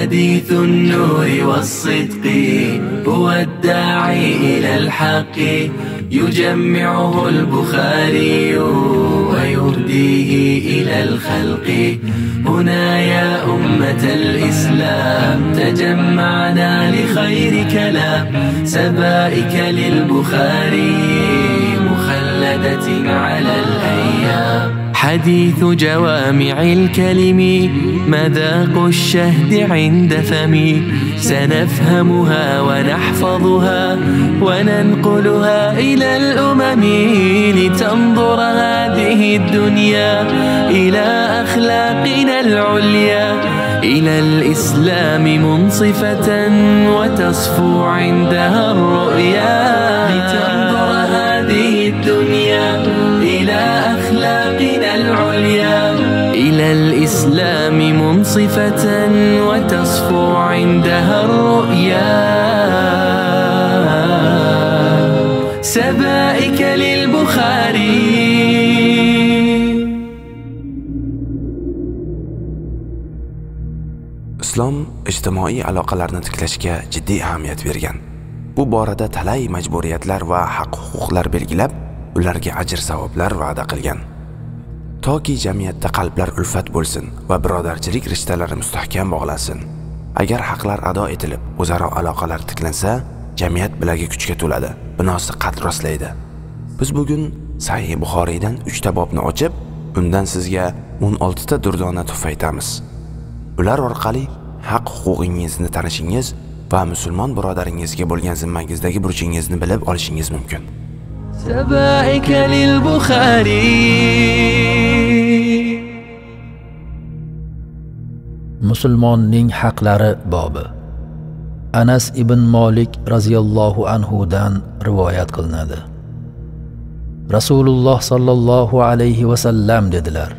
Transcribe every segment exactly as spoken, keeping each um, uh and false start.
حديث النور والصدق هو الداعي إلى الحق يجمعه البخاري ويهديه إلى الخلق. هنا يا أمة الإسلام تجمعنا لخير كلام سبائك للبخاري مخلدة على الأيام. حديث جوامع الكلم مذاق الشهد عند فمي سنفهمها ونحفظها وننقلها إلى الأمم لتنظر هذه الدنيا إلى أخلاقنا العليا إلى الإسلام منصفة وتصفو عندها الرؤيا. لتنظر هذه الدنيا إلى أخلاقنا العليا إلى الإسلام منصفة وتصفو عندها الرؤيا. سبائك للبخاري. Islom ijtimoiy aloqalarni tiklashga jiddiy ahamiyat bergan. Bu borada talay majburiyatlar va haq-huquqlar belgilab, ularga ajr savoblar va'da qilgan. Toki jamiyatda qalblar ulfat bo'lsin va birodarchilik rishtalari mustahkam bog'lansin. Agar haqlar ado etilib, o'zaro aloqalar tiklansa, jamiyat bilagi kuchga to'ladi, binosi qad rostlaydi. Biz bugun Sahih Buxoriydan uchta bobni ochib, undan sizga o'n oltita durdona tuhfa aytamiz. Ular orqali haq huquqingizni tanishingiz va musulmon birodaringizga bo'lgan zimmangizdagi burchingizni bilib olishingiz mumkin. سبائك للبخاري. Musulmonning haqlari bobi. Anas ibn Malik radhiyallohu anhu dan rivoyat qilinadi. Rasululloh sallallohu alayhi va sallam dedilar: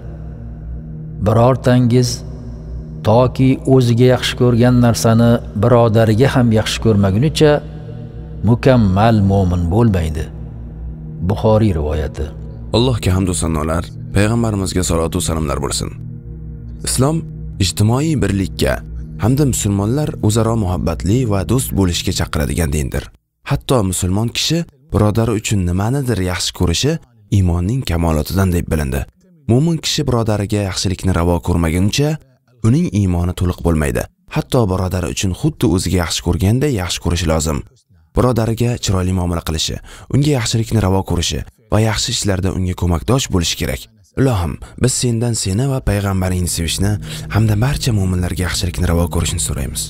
Birortangiz toki o'ziga yaxshi ko'rgan narsani birodariga ham yaxshi ko'rmagunicha mukammal mo'min bo'lmaydi. Buxoriy rivoyati. Allohga hamd va sanolar, payg'ambarimizga salovat va salomlar bo'lsin. Islom ijtimoiy birlikka hamda musulmonlar o'zaro muhabbatli va do'st bo'lishga chaqiradigan dindir. Hatto musulmon kishi birodari uchun nimanidir yaxshi ko'rishi iymonning kamolotidan deb bilindi. Mo'min kishi birodariga yaxshilikni ravo ko'rmaguncha uning iymoni to'liq bo'lmaydi. Hatto birodari uchun xuddi o'ziga yaxshi ko'rganday yaxshi ko'rishi lozim. Birodariga chiroyli muomala qilishi, unga yaxshilikni ravo ko'rishi va yaxshi ishlarda unga ko'makdosh bo'lishi kerak. Ilohim, biz sendan seni va payg'ambaringni sevishni hamda barcha mu'minlarga yaxshilikni ravo ko'rishni so'raymiz.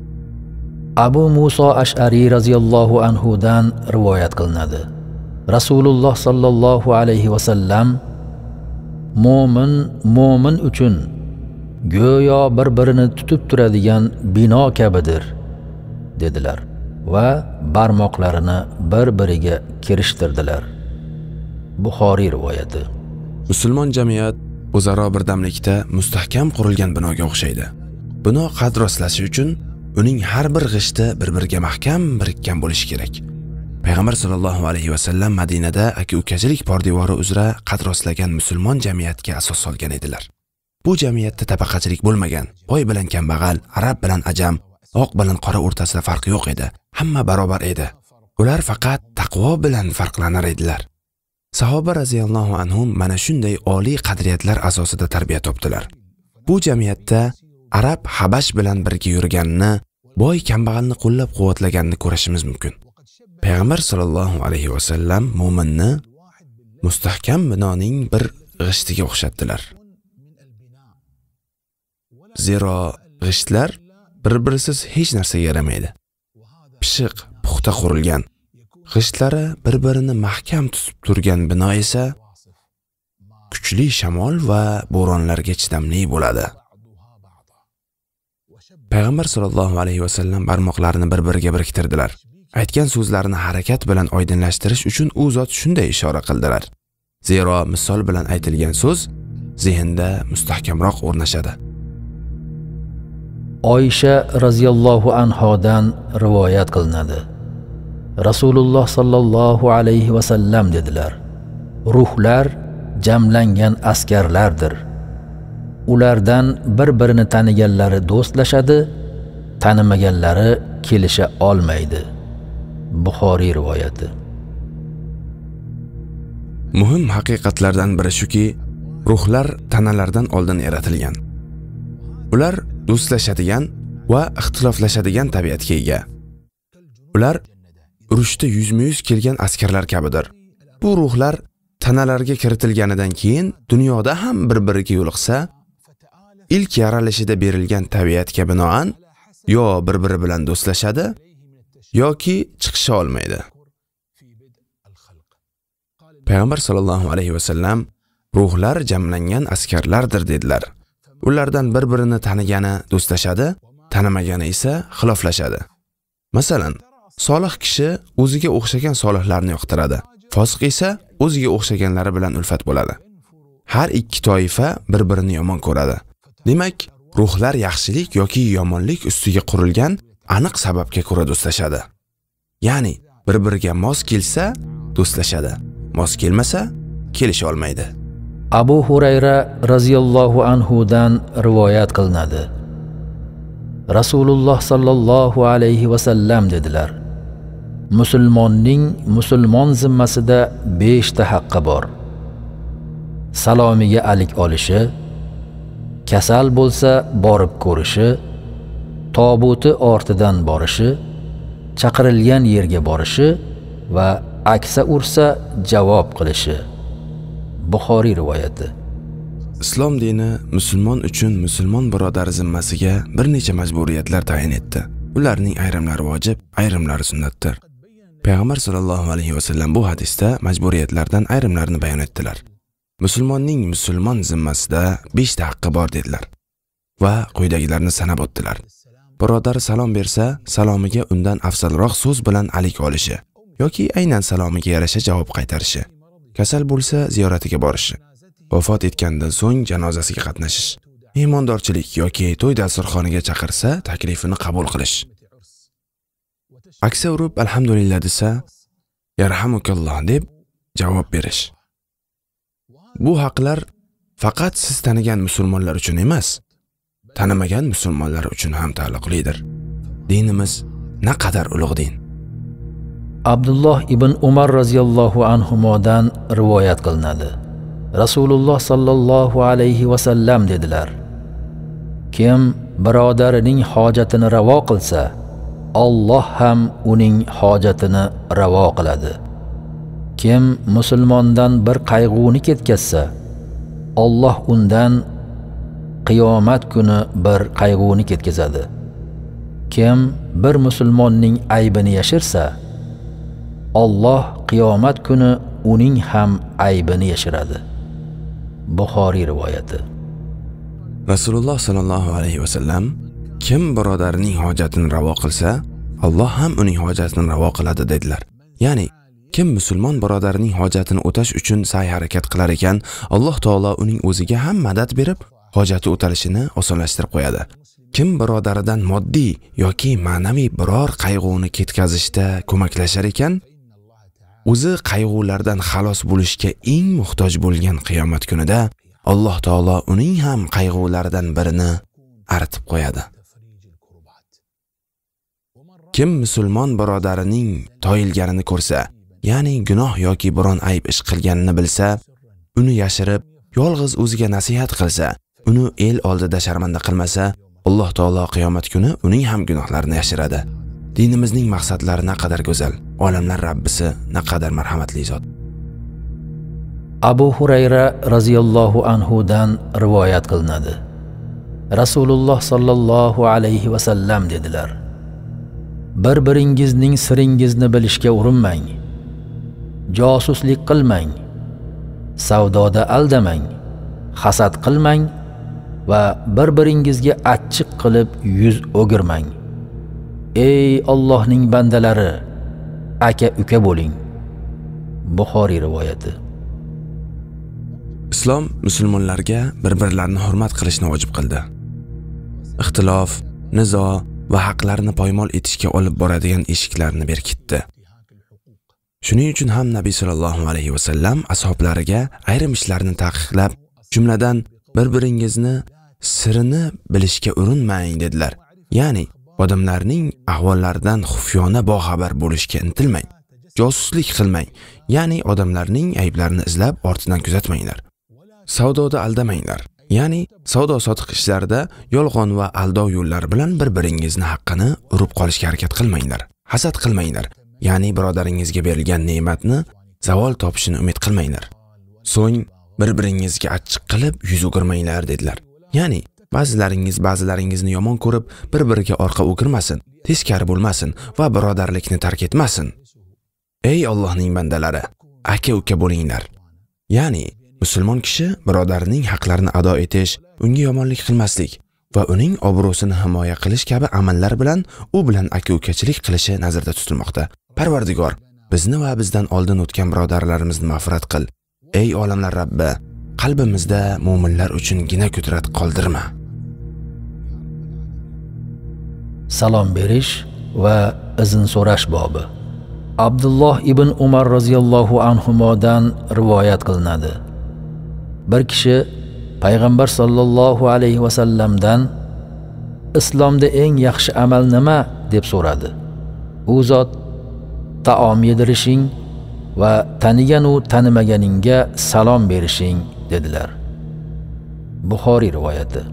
Abu Muso Ash'ari radhiyallohu anhu dan rivoyat qilinadi. Rasululloh sallallohu alayhi va sallam mo'min mo'min uchun go'yo bir-birini tutib turadigan bino kabidir dedilar va barmoqlarini bir-biriga kirishtirdilar. Buxoriy rivoyati. Musulmon jamiyat o'zaro birdamlikda mustahkam qurilgan binoga o'xshaydi. Bino qad rostlashi uchun uning har bir g'ishti bir-biriga mahkam birikkan bo'lishi kerak. Payg'ambar sollallohu alayhi va sallam Madinada aka-ukachilik pordevori uzra qad rostlagan musulmon jamiyatga asos solgan edilar. Bu jamiyatda tabaqachilik bo'lmagan, boy bilan kambag'al, arab bilan ajam, oq bilan qora o'rtasida farq yo'q edi. Hamma barobar edi. Ular faqat taqvo bilan farqlanar edilar. Sahoba radhiyallohu anhum mana shunday oliy qadriyatlar asosida tarbiya topdilar. Bu jamiyatda arab Habash bilan birga yurganini, boy kambag'alni qo'llab-quvvatlaganini ko'rishimiz mumkin. Payg'ambar sollallohu alayhi va sallam mu'minni mustahkam binoning bir g'ishtiga o'xshatdilar. Zero g'ishtlar bir-birisiz hech narsaga yaramaydi. Pishiq, puxta qurilgan, g'ishtlari bir-birini mahkam tutib turgan bino esa kuchli shamol va bo'ronlarga chidamli bo'ladi. Payg'ambar sollallohu alayhi va sallam barmoqlarini bir-biriga biriktirdilar. Aytgan so'zlarini harakat bilan oydinlashtirish uchun u zot shunday ishora qildilar. Zero misol bilan aytilgan so'z zehnda mustahkamroq o'rnashadi. Oysha radhiyallohu anhodan rivoyat qilinadi. Rasululloh sallallohu alayhi va sallam dedilar: Ruhlar jamlangan askarlardir. Ulardan bir-birini taniganlari do'stlashadi, tanimaganlari kelisha olmaydi. Buxoriy rivoyati. Muhim haqiqatlardan biri shuki, ruhlar tanalardan oldin yaratilgan. Ular do'stlashadigan va ixtiloflashadigan tabiatga ega. Ular urushda yuzma-yuz kelgan askarlar kabidir. Bu ruhlar tanalarga kiritilganidan keyin dunyoda ham bir-biriga yo'liqsa, ilk yaralishida berilgan tabiatga binoan yo bir-biri bilan do'stlashadi yoki chiqisha olmaydi. Payg'ambar sollallohu alayhi vasallam ruhlar jamlangan askarlardir dedilar. Ulardan bir-birini tanigani do'stlashadi, tanimagani esa xiloflashadi. Masalan, solih kishi o'ziga o'xshagan solihlarni yoqtiradi. Fosiq esa o'ziga o'xshaganlari bilan ulfat bo'ladi. Har ikki toifa bir-birini yomon ko'radi. Demak, ruhlar yaxshilik yoki yomonlik ustiga qurilgan aniq sababga ko'ra do'stlashadi. Ya'ni, bir-biriga mos kelsa do'stlashadi, mos kelmasa kelisha olmaydi. Abu Hurayra radhiyallohu anhu dan rivoyat qilinadi. Rasululloh sallallohu alayhi vasallam dedilar: Musulmonning musulmon zimmasida besh ta haqqi bor. Salomiga alik olishi, kasal bo'lsa borib ko'rishi, tobuti ortidan borishi, chaqirilgan yerga borishi va aksa ursa javob qilishi. Buxoriy rivoyati. Islom dini musulmon uchun musulmon birodar zimmasiga bir necha majburiyatlar tayin etdi. Ularning ayrimlari vojib, ayrimlari sunnatdir. Payg'ambar sollallohu alayhi vasallam bu hadisda majburiyatlardan ayrimlarini bayon etdilar. Musulmonning musulmon zimmasida besh ta haqqi bor dedilar va quyidagilarni sanab o'tdilar. Birodar salom bersa, salomiga undan afzalroq so'z bilan alik olishi yoki aynan salomiga yarasha javob qaytarishi. Kasal bo'lsa ziyoratiga borishi. Vafot etgandan so'ng janozasiga qatnashish. Iymondorchilik yoki to'y dasturxoniga chaqirsa, taklifini qabul qilish. Aksa urib alhamdulillah desa, yarhamukalloh deb javob berish. Bu haqlar faqat siz tanigan musulmonlar uchun emas, tanimagan musulmonlar uchun ham taalluqlidir. Dinimiz naqadar ulug' din. Abdulloh ibn Umar radhiyallohu anhumodan rivoyat qilinadi. Rasululloh sallallohu alayhi vasallam dedilar: Kim birodarining hojatini ravo qilsa, Alloh ham uning hojatini ravo qiladi. Kim musulmondan bir qayg'uni ketkazsa, Alloh undan qiyomat kuni bir qayg'uni ketkazadi. Kim bir musulmonning aybini yashirsa, Alloh qiyomat kuni uning ham aybini yashiradi. Buxoriy rivoyati. Rasululloh sallallohu alayhi vasallam kim birodarining hojatini ravo qilsa, Alloh ham uning hojatini ravo qiladi dedilar. Ya'ni kim musulmon birodarining hojatini o'tash uchun sa'y-harakat qilar ekan, Alloh taolo uning o'ziga ham madad berib, hojati o'talishini osonlashtirib qo'yadi. Kim birodaridan moddiy yoki ma'naviy biror qayg'uni ketkazishda ko'maklashar ekan, o'zi qayg'ulardan xalos bo'lishga eng muhtoj bo'lgan qiyomat kunida Alloh taolo uning ham qayg'ularidan birini aritib qo'yadi. Kim musulmon birodarining toyilganini ko'rsa, ya'ni gunoh yoki biron ayb ish qilganini bilsa, uni yashirib, yolg'iz o'ziga nasihat qilsa, uni el oldida sharmanda qilmasa, Alloh taolo qiyomat kuni uning ham gunohlarini yashiradi. Dinimizning maqsadlari naqadar go'zal, olamlar Rabbisi naqadar marhamatli zot. Abu Hurayra radhiyallohu anhu dan rivoyat qilinadi. Rasululloh sallallohu alayhi vasallam dedilar: Bir-biringizning siringizni bilishga urinmang. Josuslik qilmang. Savdoda aldamang. Hasad qilmang va bir-biringizga achchiq qilib yuz o'girmang. Ey Allohning bandalari, aka-uka bo'ling. Buxoriy rivoyati. Islom musulmonlarga bir-birlarini hurmat qilishni vojib qildi. Ixtilof, nizo va haqlarni poymol etishga olib boradigan eshiklarni berkitdi. Shuning uchun ham Nabiy sallallohu alayhi vasallam ashablariga ayrim ishlarni taqiqlab, jumladan bir-biringizni sirini bilishga urinmang dedilar. Ya'ni odamlarning ahvollaridan xufiyona boxabar bo'lishga intilmang. Josuslik qilmang, ya'ni odamlarning ayblarini izlab ortidan kuzatmanglar. Savdoda aldamanglar, ya'ni savdo sotiq ishlarida yolg'on va aldov yo'llari bilan bir-biringizni haqqini urib qolishga harakat qilmanglar. Hasad qilmanglar, ya'ni birodaringizga berilgan ne'matni zavol topishini umid qilmanglar. So'ng bir-biringizga achchiq qilib yuz o'girmanglar dedilar. Ya'ni ba'zilaringiz ba'zilaringizni yomon ko'rib, bir-biriga orqa o'girmasin, teskari bo'lmasin va birodarlikni tark etmasin. Ey Allohning bandalari, aka-uka bo'linglar. Ya'ni musulmon kishi birodarining haqlarini ado etish, unga yomonlik qilmaslik va uning obro'sini himoya qilish kabi amallar bilan u bilan aka-ukachilik qilishi nazarda tutilmoqda. Parvardigor, bizni va bizdan oldin o'tgan birodarlarimizni mag'firat qil. Ey olamlar Rabbi, qalbimizda mu'minlar uchun gina qudrat qoldirma. Salom berish va izn so'rash bobi. Abdulloh ibn Umar roziyallohu anhumodan rivoyat qilinadi. Bir kishi payg'ambar sollallohu alayhi va sallamdan islomda eng yaxshi amal nima deb so'radi. U zot taom yedirishing va tanigan u tanimaganingga salom berishing dedilar. Buxoriy rivoyati.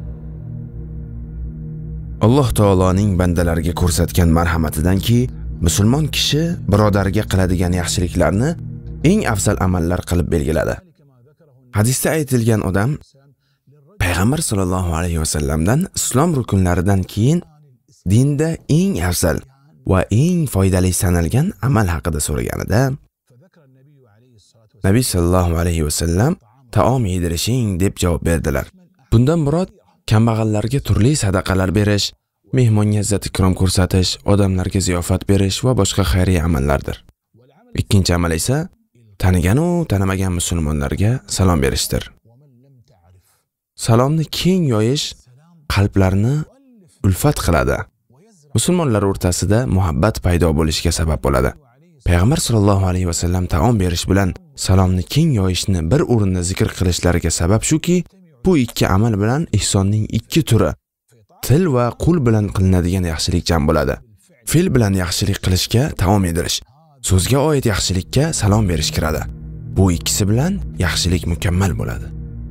Alloh taoloning bandalarga ko'rsatgan marhamatidanki, musulmon kishi birodariga qiladigan yaxshiliklarni eng afzal amallar qilib belgiladi. Hadisda aytilgan odam payg'ambar sollallohu alayhi va sallamdan islom rukunlaridan keyin dinda eng afzal va eng foydali sanalgan amal haqida so'raganida, Nabiy sallallohu alayhi va sallam taom yedirishing deb javob berdilar. Bundan murod kambag'allarga turli sadaqalar berish, mehmonga izzat-ikrom ko'rsatish, odamlarga ziyofat berish va boshqa xayriy amallardir. Ikkinchi amal esa tanigan u tanimagan musulmonlarga salom berishdir. Salomni keng yoyish qalblarni ulfat qiladi. Musulmonlar o'rtasida muhabbat paydo bo'lishiga sabab bo'ladi. Payg'ambar sollallohu alayhi va sallam taom berish bilan salomni keng yoyishni bir o'rinda zikr qilishlariga sabab shuki, bu ikki amal bilan ihsonning ikki turi, til va qo'l bilan qilinadigan yaxshilik jam bo'ladi. Fil bilan yaxshilik qilishga taom yedirish, so'zga oid yaxshilikka salom berish kiradi. Bu ikkisi bilan yaxshilik mukammal bo'ladi.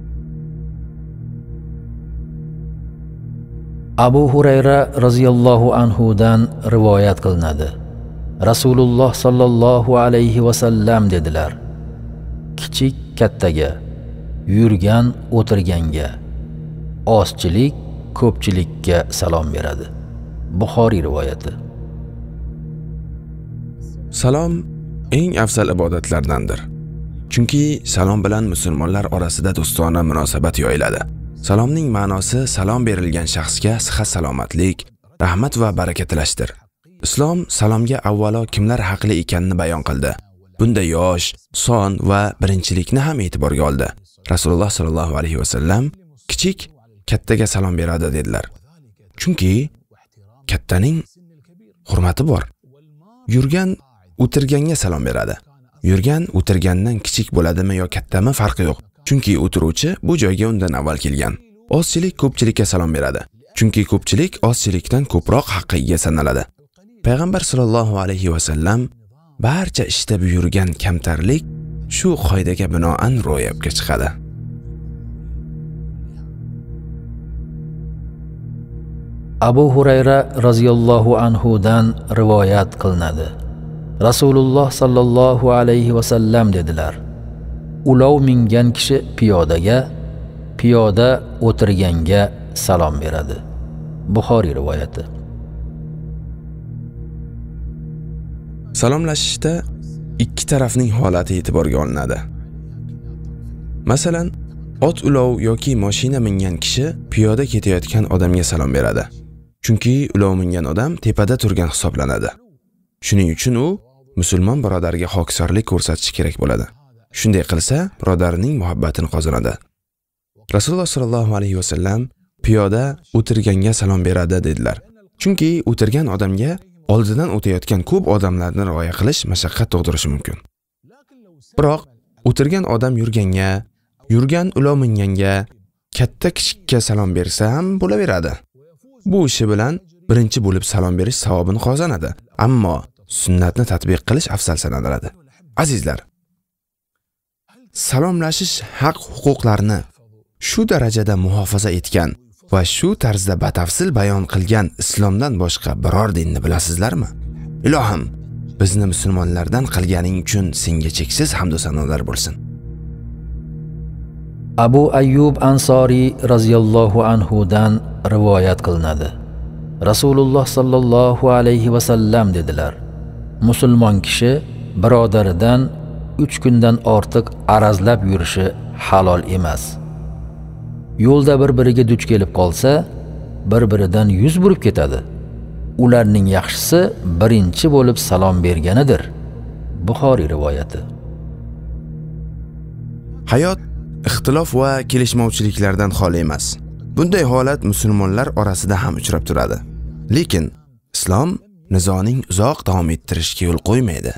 Abu Hurayra roziyallohu anhu dan rivoyat qilinadi. Rasululloh sallallohu alayhi va sallam dedilar: Kichik kattaga, yurgan o'tirganga, ozchilik ko'pchilikka salom beradi. Buxoriy rivoyati. Salom eng afzal ibodatlardandir. Chunki salom bilan musulmonlar orasida do'stona munosabat yoyiladi. Salomning ma'nosi salom berilgan shaxsga sihat salomatlik, rahmat va baraka tilashdir. Islom salomga avvalo kimlar haqli ekanini bayon qildi. Bunda yosh, son va birinchilikni ham e'tiborga oldi. Rasululloh sallallohu alayhi va sallam kichik kattaga salom beradi dedilar. Chunki kattaning hurmati bor. Yurgan o'tirganga salom beradi. Yurgan o'tirgandan kichik bo'ladimi yo kattami farqi yo'q. Chunki o'tiruvchi bu joyga undan avval kelgan. Ozchilik ko'pchilikka salom beradi. Chunki ko'pchilik ozchilikdan ko'proq haqqa ega sanaladi. Payg'ambar sollallohu alayhi va sallam barcha ishda buyurgan kamtarlik shu qoidaga binoan ro'yobga chiqadi. Abu Hurayra roziyallohu anhu dan rivoyat qilinadi. Rasululloh sallallohu alayhi va sallam dedilar: Ulov mingan kishi piyodaga, piyoda o'tirganga salom beradi. Buxoriy rivoyati. Salomlashishda ikki tarafning holati e'tiborga olinadi. Masalan, ot ulov yoki mashina mingan kishi piyoda ketayotgan odamga salom beradi. Chunki ulov mingan odam tepada turgan hisoblanadi. Shuning uchun u musulmon birodarga hokisorlik ko'rsatishi kerak bo'ladi. Shunday qilsa, birodarining muhabbatini qozonadi. Rasululloh sallallohu alayhi va sallam piyoda o'tirganga salom beradi dedilar. Chunki o'tirgan odamga oldidan o'tayotgan ko'p odamlarni rioya qilish mashaqqat tug'dirishi mumkin. Biroq o'tirgan odam yurganga, yurgan ulov minganga, katta kichikka salom bersa ham bo'laveradi. Bu ishi bilan birinchi bo'lib salom berish savobini qozonadi, ammo sunnatni tatbiq qilish afzal sanaladi. Azizlar, salomlashish haq-huquqlarni shu darajada muhofaza etgan va shu tarzda batafsil bayon qilgan islomdan boshqa biror dinni bilasizlarmi? Ilohim, bizni musulmonlardan qilganing uchun senga cheksiz hamd va sanolar bo'lsin. Abu Ayyub Ansori raziyallohu anhu dan rivoyat qilinadi. Rasululloh sallallohu alayhi va sallam dedilar: Musulmon kishi birodaridan uch kundan ortiq arazlab yurishi halol emas. Yo'lda bir-biriga duch kelib qolsa, bir-biridan yuz burib ketadi. Ularning yaxshisi birinchi bo'lib salom berganidir. Buxoriy rivoyati. Hayot ixtilof va kelishmovchiliklardan xoli emas. Bunday holat musulmonlar orasida ham uchrab turadi. Lekin islom nizoning uzoq davom ettirishga yo'l qo'ymaydi.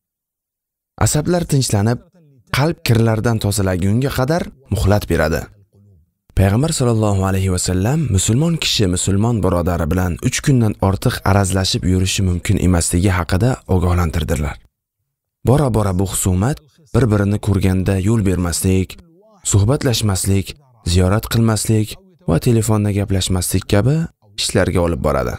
Asablar tinchlanib, qalb kirlardan tozalagunga qadar muhlat beradi. Payg'ambar sollallohu alayhi va sallam musulmon kishi musulmon birodari bilan uch kundan ortiq arazlashib yurishi mumkin emasligi haqida ogohlantirdilar. Bora-bora bu husumat bir-birini ko'rganda yo'l bermaslik, suhbatlashmaslik, ziyorat qilmaslik va telefonda gaplashmaslik kabi ishlarga olib boradi.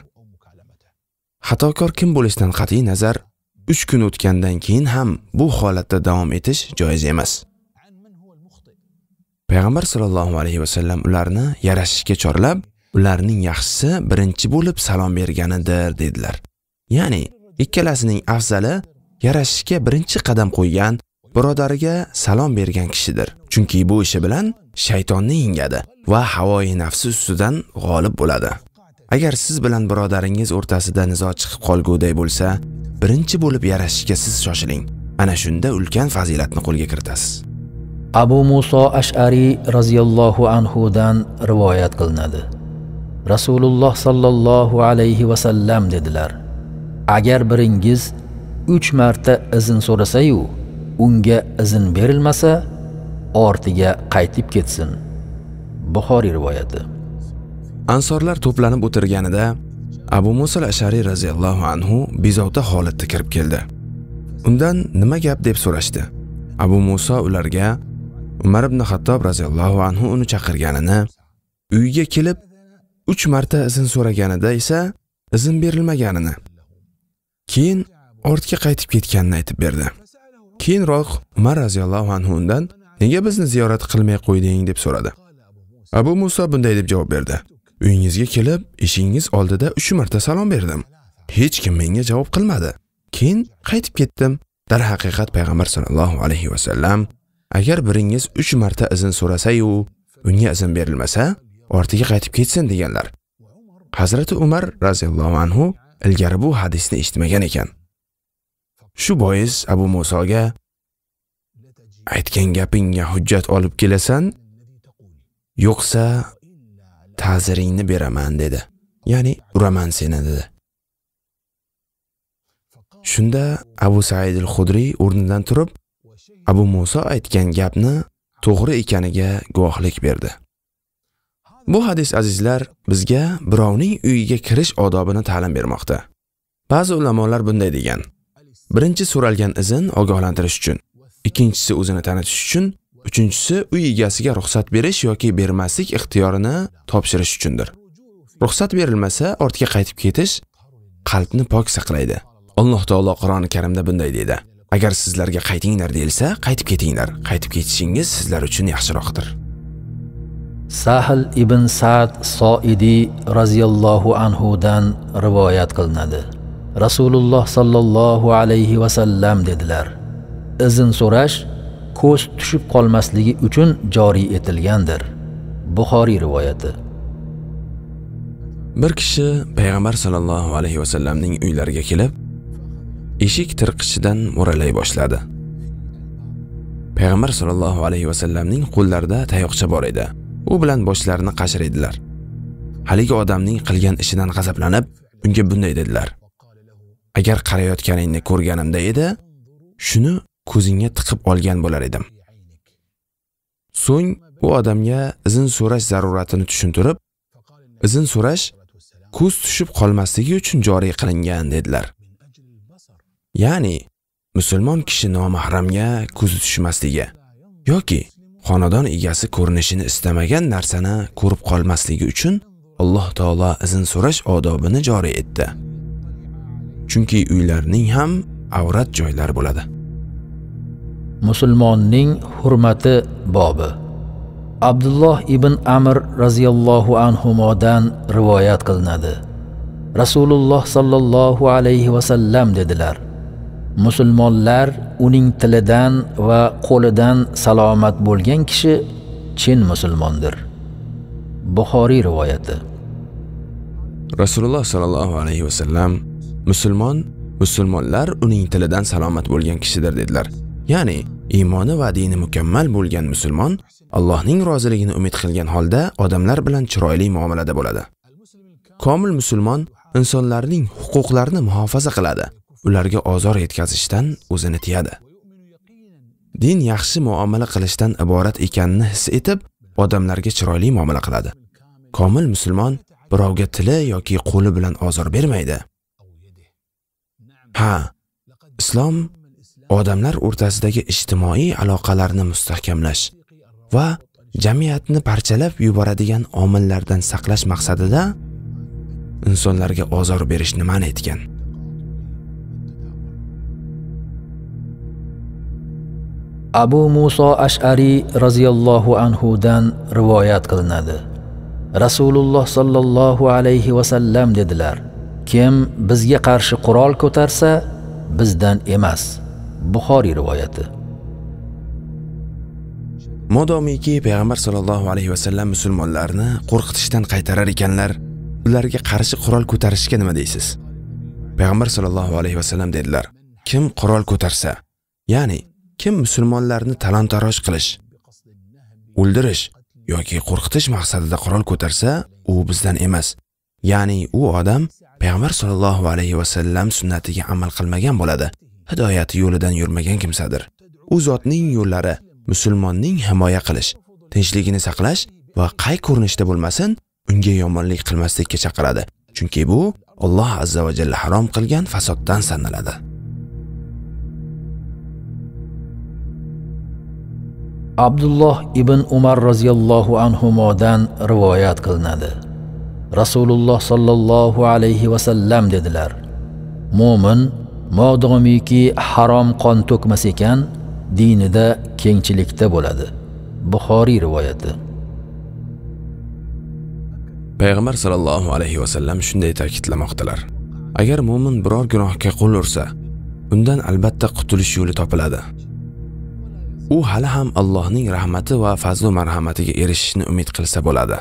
Xatokor kim bo'lishidan qat'iy nazar, uch kun o'tgandan keyin ham bu holatda davom etish joiz emas. Payg'ambar sollallohu alayhi va sallam ularni yarashishga chorlab, ularning yaxshisi birinchi bo'lib salom berganidir dedilar. Ya'ni ikkalasining afzali yarashishga birinchi qadam qo'ygan, birodariga salom bergan kishidir. Chunki bu ishi bilan shaytonni yengadi va havoi nafsi ustidan g'olib bo'ladi. Agar siz bilan birodaringiz o'rtasida nizo chiqib qolguday bo'lsa, birinchi bo'lib yarashishga siz shoshiling. Ana shunda ulkan fazilatni qo'lga kiritasiz. Abu Muso Ash'ari raziyallohu anhu dan rivoyat qilinadi. Rasululloh sallallohu alayhi va sallam dedilar: Agar biringiz uch marta izn so'rasa-yu, unga izn berilmasa, ortiga qaytib ketsin. Buxoriy rivoyati. Ansorlar to'planib o'tirganida Abu Muso al-Ash'ari raziyallohu anhu bezovta holatda kirib keldi. Undan nima gap deb so'rashdi. Abu Muso ularga Umar ibn Xattob raziyallohu anhu uni chaqirganini, uyiga kelib uch marta izn so'raganida esa izn berilmaganini, keyin ortga qaytib ketganini aytib berdi. Keyinroq Umar raziyallohu anhu undan nega bizni ziyorat qilmay qo'yding deb so'radi. Abu Muso bunday deb javob berdi: Uyingizga kelib, eshingiz oldida uch marta salom berdim. Hech kim menga javob qilmadi. Keyin qaytib ketdim. Dar haqiqat Payg'ambar sollallohu alayhi va sallam agar biringiz uch marta izn so'rasa-yu, unga izn berilmasa, ortiga qaytib ketsin deganlar. Hazrati Umar raziyallohu anhu ilgari bu hadisni eshitmagan ekan. Shu bois Abu Musoga aytgan gapingga hujjat olib kelasan, yo'qsa ta'ziringni beraman dedi. Ya'ni uraman seni dedi. Shunda Abu Said al-Khudri o'rnidan turib, Abu Muso aytgan gapni to'g'ri ekaniga guvohlik berdi. Bu hadis azizlar bizga birovning uyiga kirish odobini ta'lim bermoqda. Ba'zi ulamolar bunday degan: birinchi so'ralgan izn ogohlantirish uchun, ikkinchisi o'zini tanitish uchun, uchinchisi uy egasiga ruxsat berish yoki bermaslik ixtiyorini topshirish uchundir. Ruxsat berilmasa, ortga qaytib ketish qalbni pok saqlaydi. Alloh taolo Qur'oni Karimda bunday deydi: Agar sizlarga qaytinglar deyilsa, qaytib ketinglar. Qaytib ketishingiz sizlar uchun yaxshiroqdir. Sahl ibn Sa'd Soidi raziyallohu anhu dan rivoyat qilinadi. Rasululloh sallallohu alayhi va sallam dedilar: Izn so'rash ko'z tushib qolmasligi uchun joriy etilgandir. Buxoriy rivoyati. Bir kishi Payg'ambar sallallohu alayhi va sallamning uylariga kelib, eshik tirqishidan mo'ralay boshladi. Payg'ambar sallallohu alayhi va sallamning qo'llarida tayoqcha bor edi. U bilan boshlarini qashir edilar. Haligi odamning qilgan ishidan g'azablanib, unga bunday dedilar: Agar qarayotganingni ko'rganimda edi, shuni ko'zingga tiqib olgan bo'lar edim. So'ng u odamga izn so'rash zaruratini tushuntirib, izn so'rash ko'z tushib qolmasligi uchun joriy qilingan dedilar. Ya'ni musulmon kishi nomahramga ko'zi tushmasligi yoki xonadon egasi ko'rinishini istamagan narsani ko'rib qolmasligi uchun Alloh taolo izn so'rash odobini joriy etdi. Chunki uylarning ham avrat joylari bo'ladi. Musulmonning hurmati bobi. Abdulloh ibn Amr raziyallohu anhumodan rivoyat qilinadi. Rasululloh sallallohu alayhi va sallam dedilar: Musulmonlar uning tilidan va qo'lidan salomat bo'lgan kishi chin musulmondir. Buxoriy rivoyati. Rasululloh sallallohu alayhi va sallam musulmon musulmonlar uning tilidan salomat bo'lgan kishidir dedilar. Ya'ni iymoni va dini mukammal bo'lgan musulmon Allohning roziligini umid qilgan holda odamlar bilan chiroyli muomalada bo'ladi. Komil musulmon insonlarning huquqlarini muhofaza qiladi, ularga ozor yetkazishdan o'zini tiyadi. Din yaxshi muomala qilishdan iborat ekanini his etib, odamlarga chiroyli muomala qiladi. Komil musulmon birovga tili yoki qo'li bilan ozor bermaydi. Ha, islom odamlar o'rtasidagi ijtimoiy aloqalarni mustahkamlash va jamiyatni parchalab yuboradigan omillardan saqlash maqsadida insonlarga ozor berishni man etgan. Abu Muso Ash'ari raziyallohu anhu dan rivoyat qilinadi. Rasululloh sallallohu alayhi va sallam dedilar: Kim bizga qarshi qurol ko'tarsa, bizdan emas. Buxoriy rivoyati. Modomiki payg'ambar sallallohu alayhi va sallam musulmonlarni qo'rqitishdan qaytarar ekanlar, ularga qarshi qurol ko'tarishga nima deysiz? Payg'ambar sallallohu alayhi va sallam dedilar: Kim qurol ko'tarsa, ya'ni kim musulmonlarni talon-taroj qilish, o'ldirish yoki qo'rqitish maqsadida qurol ko'tarsa, u bizdan emas. Ya'ni u odam payg'ambar sallallohu alayhi va sallam sunnatiga amal qilmagan bo'ladi. Hidoyati yo'lidan yurmagan kimsadir. U zotning yo'llari musulmonning himoya qilish, tinchligini saqlash va qay ko'rinishda bo'lmasin, unga yomonlik qilmaslikka chaqiradi. Chunki bu Alloh azza va jalla harom qilgan fasoddan sanaladi. Abdulloh ibn Umar raziyallohu anhumodan rivoyat qilinadi. Rasululloh sallallohu alayhi va sallam dedilar: Mo'min modomiki harom qon to'kmas ekan, dinida kengchilikda bo'ladi. Buxoriy rivoyati. Payg'ambar sallallohu alayhi va sallam shunday ta'kidlamoqdalar: Agar mo'min biror gunohga qo'l ursa, undan albatta qutulish yo'li topiladi. U hali ham Allohning rahmati va fazl va marhamatiga erishishni umid qilsa bo'ladi.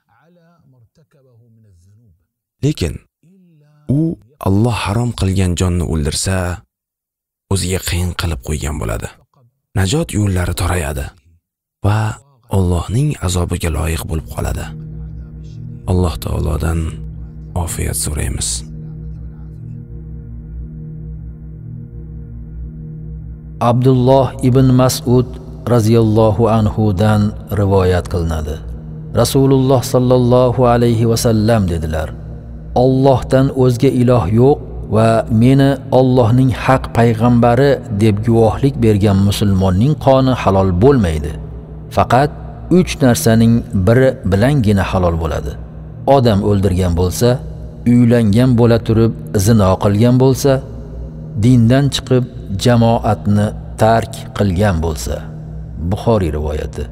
Lekin u Alloh harom qilgan jonni o'ldirsa, o'ziga qiyin qilib qo'ygan bo'ladi. Najot yo'llari torayadi va Allohning azobiga loyiq bo'lib qoladi. Alloh taolodan ofiyat so'raymiz. Abdulloh ibn Mas'ud raziyallohu anhu dan rivoyat qilinadi. Rasululloh sallallohu alayhi va sallam dedilar: Allohdan o'zga iloh yo'q va meni Allohning haq payg'ambari deb guvohlik bergan musulmonning qoni halol bo'lmaydi. Faqat uch narsaning biri bilangina halol bo'ladi. Odam o'ldirgan bo'lsa, uylangan bo'la turib zino qilgan bo'lsa, dindan chiqib jamoatni tark qilgan bo'lsa. Buxoriy rivoyati.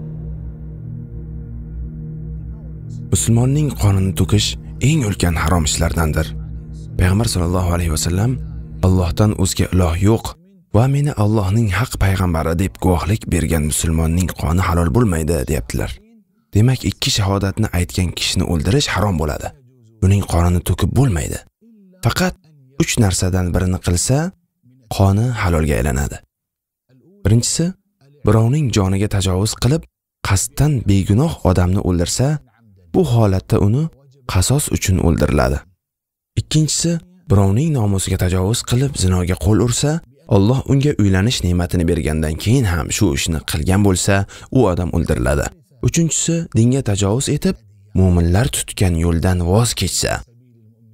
Musulmonning qonini to'kish eng ulkan harom ishlardandir. Payg'ambar sallallohu alayhi va sallam Allohdan o'zga iloh yo'q va meni Allohning haq payg'ambari deb guvohlik bergan musulmonning qoni halol bo'lmaydi deyaptilar. Demak, ikki shahodatni aytgan kishini o'ldirish harom bo'ladi. Uning qonini to'kib bo'lmaydi. Faqat uch narsadan birini qilsa, qoni halolga aylanadi. Birinchisi, birovning joniga tajovuz qilib, qasddan begunoh odamni o'ldirsa, bu holatda uni qasos uchun o'ldiriladi. Ikkinchisi, birovning nomusiga tajovuz qilib zinoga qo'l ursa, Alloh unga uylanish ne'matini bergandan keyin ham shu ishni qilgan bo'lsa, u odam o'ldiriladi. Uchinchisi, dinga tajovuz etib, mu'minlar tutgan yo'ldan voz kechsa,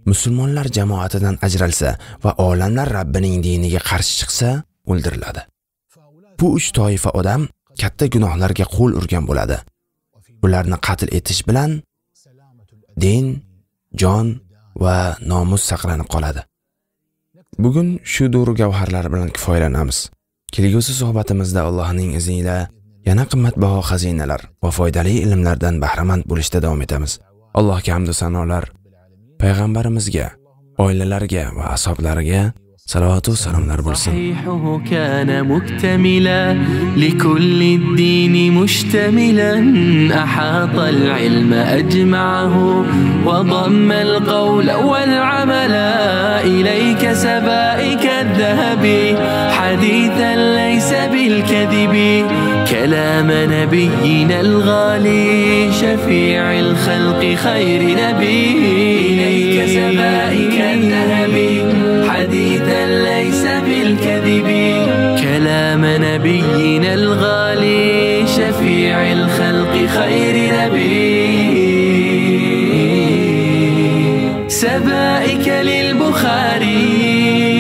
musulmonlar jamoatidan ajralsa va olamlar Rabbining diniga qarshi chiqsa, o'ldiriladi. Bu uch toifa odam katta gunohlarga qo'l urgan bo'ladi. Ularni qatl etish bilan din, jon va nomus saqlanib qoladi. Bugun shu do'ru gavharlar bilan kifoyalanamiz. Kelgusi suhbatimizda Allohning izniyle yana qimmatbaho xazinalar va foydali ilmlardan bahramand bo'lishda davom etamiz. Allohga hamd va sanolar, payg'ambarimizga, oilalariga va ashablariga صلوات وسلام بالسلام. صحيحه كان مكتملا لكل الدين مشتملا أحاط العلم أجمعه وضم القول والعمل إليك سبائك الذهب حديثا ليس بالكذب كلام نبينا الغالي شفيع الخلق خير نبي إليك سبائك الذهب حديثا ليس بالكذب كلام نبينا الغالي شفيع الخلق خير نبي سبائك للبخاري